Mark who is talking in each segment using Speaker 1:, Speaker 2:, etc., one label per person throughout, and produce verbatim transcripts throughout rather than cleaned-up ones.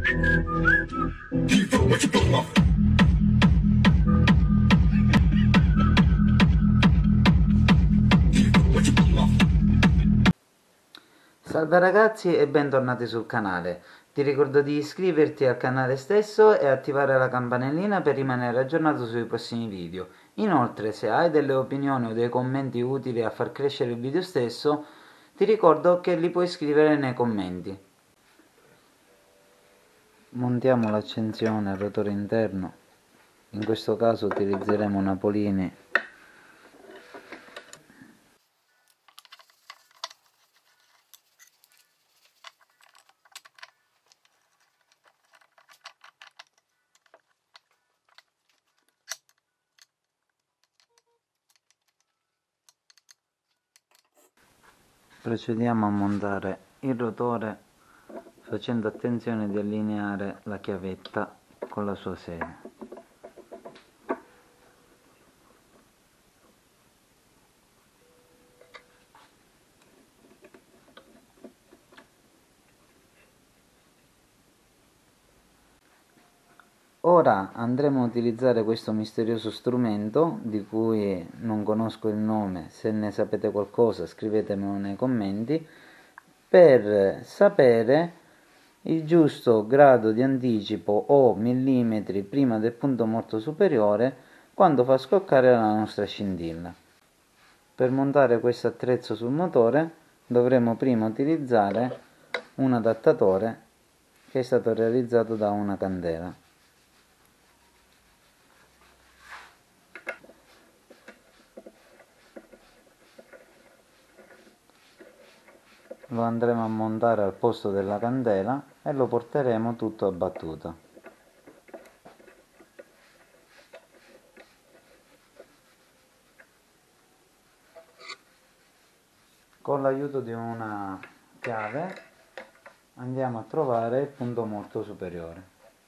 Speaker 1: Salve ragazzi e bentornati sul canale. Ti ricordo di iscriverti al canale stesso e attivare la campanellina per rimanere aggiornato sui prossimi video. Inoltre, se hai delle opinioni o dei commenti utili a far crescere il video stesso, ti ricordo che li puoi scrivere nei commenti. Montiamo l'accensione al rotore interno. In questo caso utilizzeremo Napolini. Procediamo a montare il rotore facendo attenzione di allineare la chiavetta con la sua sede. Ora andremo a utilizzare questo misterioso strumento di cui non conosco il nome. Se ne sapete qualcosa scrivetemelo nei commenti, per sapere il giusto grado di anticipo o millimetri prima del punto morto superiore quando fa scoccare la nostra scintilla. Per montare questo attrezzo sul motore dovremo prima utilizzare un adattatore che è stato realizzato da una candela. Lo andremo a montare al posto della candela e lo porteremo tutto a battuta. Con l'aiuto di una chiave andiamo a trovare il punto morto superiore.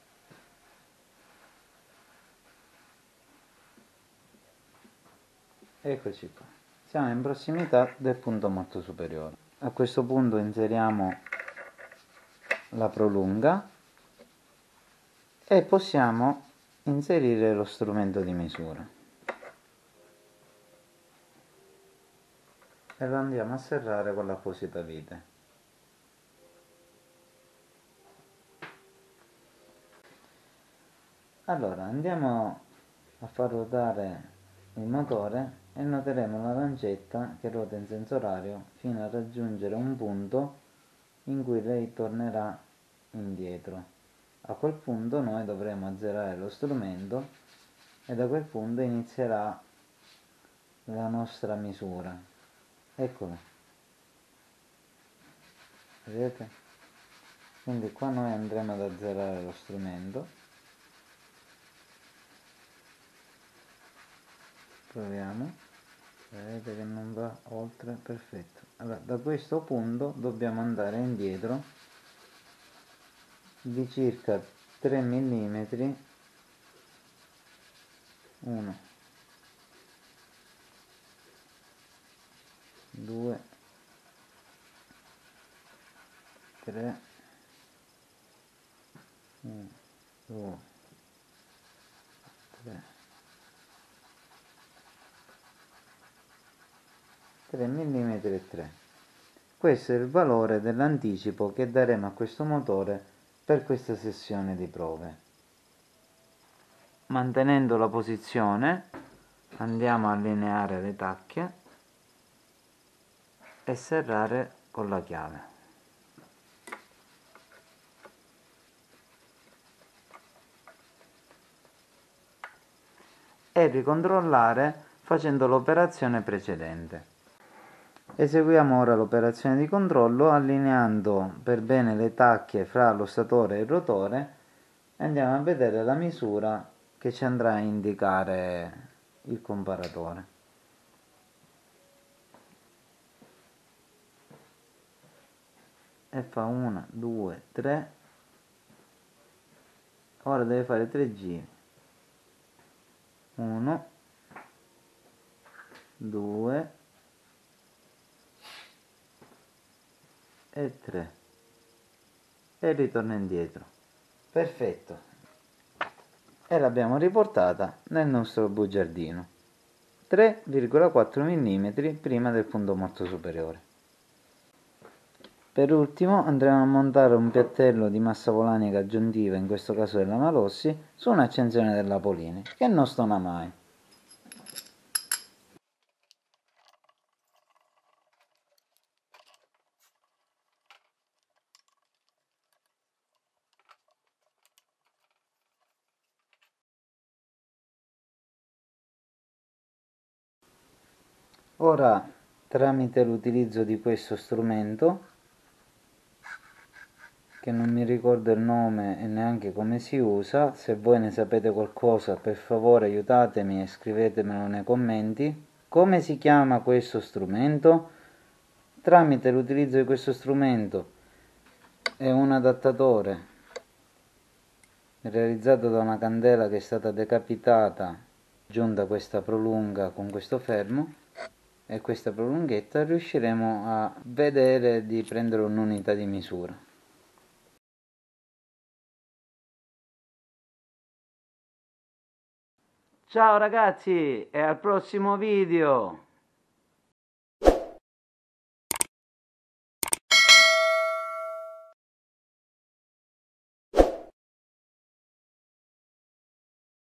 Speaker 1: Eccoci qua, siamo in prossimità del punto morto superiore. A questo punto inseriamo la prolunga e possiamo inserire lo strumento di misura e lo andiamo a serrare con l'apposita vite. Allora andiamo a far ruotare il motore e noteremo la lancetta che ruota in senso orario fino a raggiungere un punto in cui lei tornerà indietro. A quel punto noi dovremo azzerare lo strumento e da quel punto inizierà la nostra misura. Eccola, vedete? Quindi qua noi andremo ad azzerare lo strumento. Proviamo. Vedete che non va oltre, perfetto. Allora, da questo punto dobbiamo andare indietro di circa tre millimetri, uno, due, tre, uno, due, tre, tre millimetri e tre. Questo è il valore dell'anticipo che daremo a questo motore per questa sessione di prove. Mantenendo la posizione andiamo a allineare le tacche e serrare con la chiave. E ricontrollare facendo l'operazione precedente. Eseguiamo ora l'operazione di controllo allineando per bene le tacche fra lo statore e il rotore e andiamo a vedere la misura che ci andrà a indicare il comparatore. E fa uno, due, tre, ora deve fare tre giri, uno, due e tre e ritorna indietro. Perfetto. E l'abbiamo riportata nel nostro bugiardino, tre virgola quattro millimetri prima del punto morto superiore. Per ultimo andremo a montare un piattello di massa volanica aggiuntiva, in questo caso della Malossi, su un'accensione della Polini, che non stona mai. Ora, tramite l'utilizzo di questo strumento, che non mi ricordo il nome e neanche come si usa, se voi ne sapete qualcosa per favore aiutatemi e scrivetemelo nei commenti. Come si chiama questo strumento? Tramite l'utilizzo di questo strumento e un adattatore realizzato da una candela che è stata decapitata, aggiunta questa prolunga con questo fermo e questa prolunghetta, riusciremo a vedere di prendere un'unità di misura. Ciao ragazzi e al prossimo video!